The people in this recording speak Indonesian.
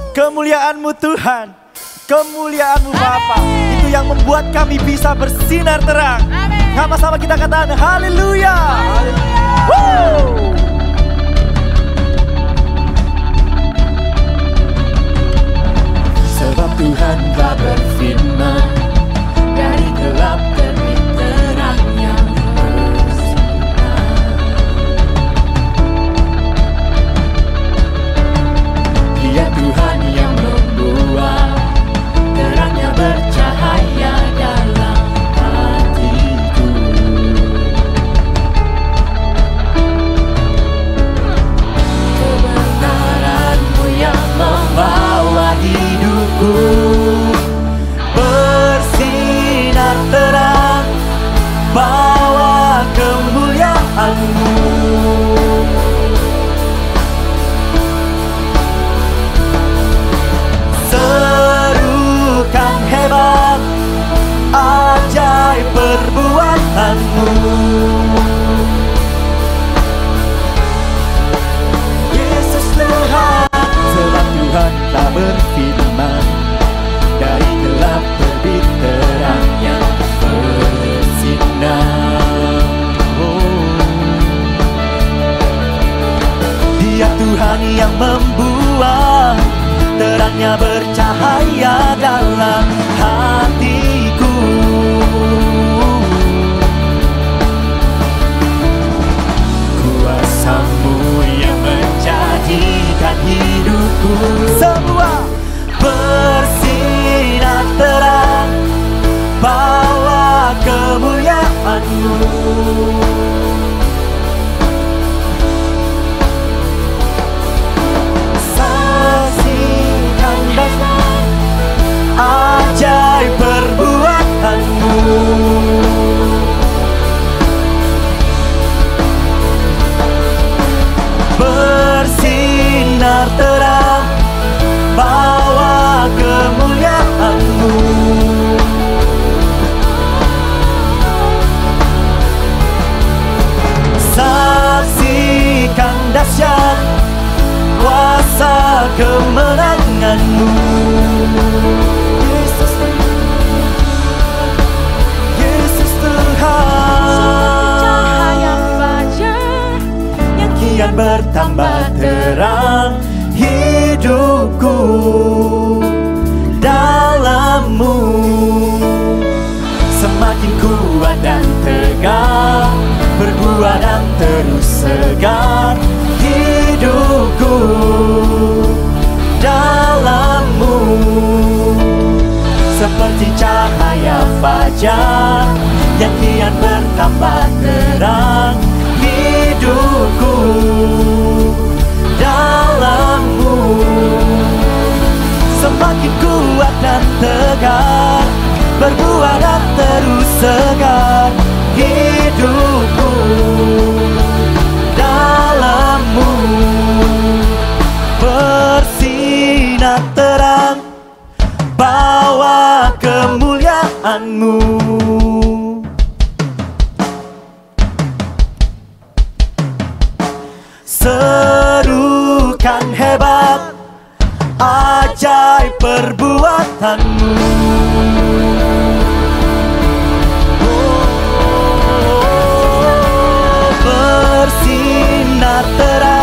Kemuliaan-Mu Tuhan, kemuliaan-Mu Bapa, itu yang membuat kami bisa bersinar terang. Sama-sama kita katakan haleluya. Sebab Tuhan telah berfirman, dari gelap terbit terang yang bersinar. Dia Tuhan yang membuat terangnya bercahaya dalam hatiku. Kebenaran-Mu yang membawa hidupku bersinar terang, bawa kemuliaan-Mu. Serukan hebat, ajaib perbuatan-Mu. Yesus Tuhan, sebab Tuhan telah berfirman, dari gelap terbit terang yang bersinar. Dia Tuhan yang membuat terangnya bercahaya dalam hatiku. Kuasa-Mu yang menjadikan hidupku semua bersinar terang, bawa kemuliaan-Mu. Saksikan dahsyat ajaib perbuatan-Mu. Bersinar terang, bawa kemuliaan-Mu. Saksikan dahsyat kuasa kemenangan-Mu. Yesus Tuhan, Yesus Tuhan, cahaya fajar yang kian bertambah terang, hidupku dalam-Mu semakin kuat dan tegar, berbuah dan terus segar. Hidupku dalam-Mu seperti cahaya fajar yang kian bertambah terang. Hidupku dalam-Mu semakin kuat dan tegar, berbuah dan terus segar. Hidupku dalam-Mu bersinar terang, bawa kemuliaan-Mu. Serukan hebat, ajaib perbuatan-Mu. Bersinar terang,